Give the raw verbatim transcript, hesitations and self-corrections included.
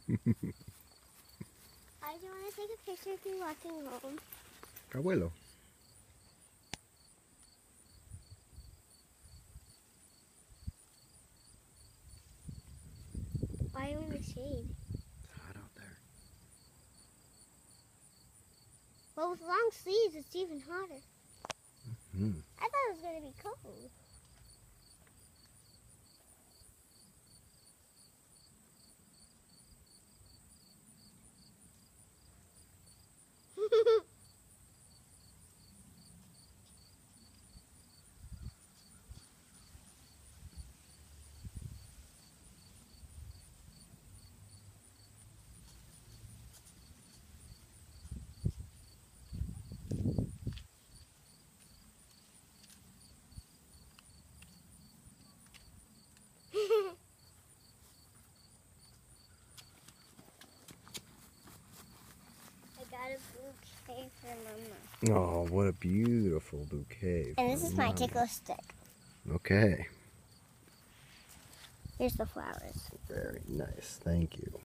I do want to take a picture of you walking home. Abuelo. Why are you in the shade? It's hot out there. Well, with long sleeves, it's even hotter. Hmm. I thought it was going to be cold. I got a bouquet for Mama. Oh, what a beautiful bouquet. And this for is my Mama. tickle stick. Okay. Here's the flowers. Very nice. Thank you.